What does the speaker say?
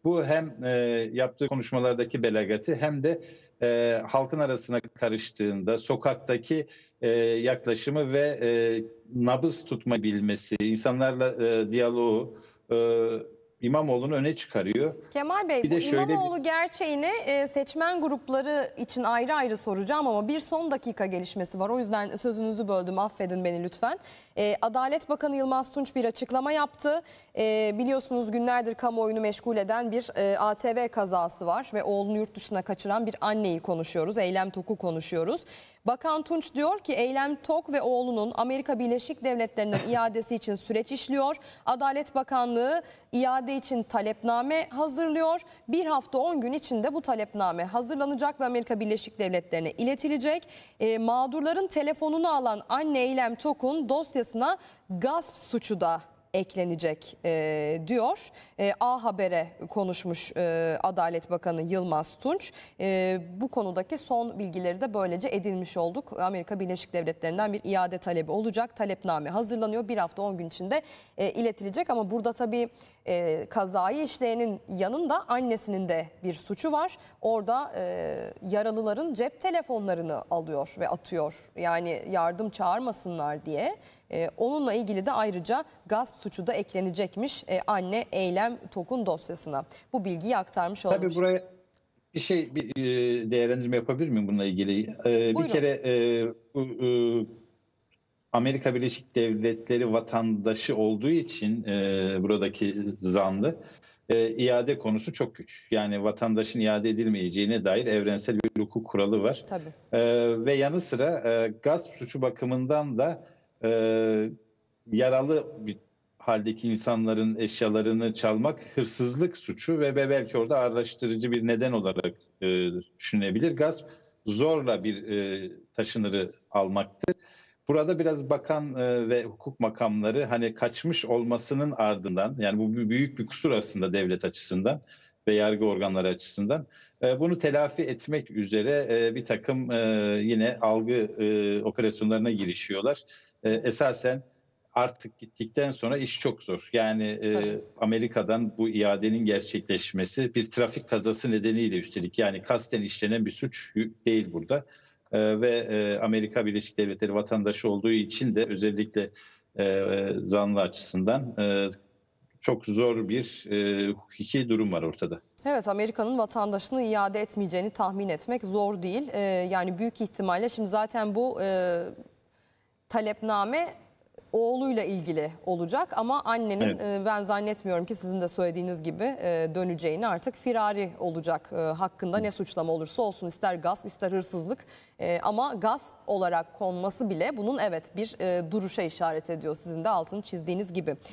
Bu hem yaptığı konuşmalardaki belagati hem de halkın arasına karıştığında sokaktaki yaklaşımı ve nabız tutma bilmesi, insanlarla diyaloğu e, İmamoğlu'nu öne çıkarıyor. Kemal Bey, Bir bu de şöyle İmamoğlu gerçeğini seçmen grupları için ayrı ayrı soracağım ama bir son dakika gelişmesi var. O yüzden sözünüzü böldüm, affedin beni lütfen. Adalet Bakanı Yılmaz Tunç bir açıklama yaptı. Biliyorsunuz günlerdir kamuoyunu meşgul eden bir ATV kazası var ve oğlunu yurt dışına kaçıran bir anneyi konuşuyoruz. Eylem Tok'u konuşuyoruz. Bakan Tunç diyor ki Eylem Tok ve oğlunun Amerika Birleşik Devletleri'nden iadesi için süreç işliyor. Adalet Bakanlığı iade için talepname hazırlıyor. Bir hafta 10 gün içinde bu talepname hazırlanacak ve Amerika Birleşik Devletleri'ne iletilecek. Mağdurların telefonunu alan anne Eylem Tok'un dosyasına gasp suçu da eklenecek diyor. A Haber'e konuşmuş Adalet Bakanı Yılmaz Tunç. Bu konudaki son bilgileri de böylece edinmiş olduk. Amerika Birleşik Devletleri'nden bir iade talebi olacak. Talepname hazırlanıyor. Bir hafta 10 gün içinde iletilecek ama burada tabii kazayı işleyenin yanında annesinin de bir suçu var. Orada yaralıların cep telefonlarını alıyor ve atıyor. Yani yardım çağırmasınlar diye. Onunla ilgili de ayrıca gasp suçu da eklenecekmiş anne Eylem Tok'un dosyasına. Bu bilgiyi aktarmış olduk. tabii buraya bir değerlendirme yapabilir miyim bununla ilgili? Bir Buyurun. kere bu Amerika Birleşik Devletleri vatandaşı olduğu için buradaki zanlı iade konusu çok güç. Yani vatandaşın iade edilmeyeceğine dair evrensel bir hukuk kuralı var. Tabii. Ve yanı sıra gasp suçu bakımından da yaralı bir haldeki insanların eşyalarını çalmak hırsızlık suçu ve belki orada araştırıcı bir neden olarak düşünülebilir. Gasp zorla bir taşınırı almaktır. Burada biraz bakan ve hukuk makamları hani kaçmış olmasının ardından, yani bu büyük bir kusur aslında devlet açısından ve yargı organları açısından, bunu telafi etmek üzere bir takım yine algı operasyonlarına girişiyorlar. Esasen artık gittikten sonra iş çok zor. Yani Tabii. Amerika'dan bu iadenin gerçekleşmesi bir trafik kazası nedeniyle, üstelik yani kasten işlenen bir suç değil burada. Ve Amerika Birleşik Devletleri vatandaşı olduğu için de özellikle zanlı açısından çok zor bir hukuki durum var ortada. Evet, Amerika'nın vatandaşını iade etmeyeceğini tahmin etmek zor değil. Yani büyük ihtimalle şimdi zaten bu talepname oğluyla ilgili olacak ama annenin Evet. ben zannetmiyorum ki sizin de söylediğiniz gibi döneceğini, artık firari olacak. Hakkında ne suçlama olursa olsun, ister gasp ister hırsızlık, ama gasp olarak konması bile bunun evet bir duruşa işaret ediyor, sizin de altını çizdiğiniz gibi.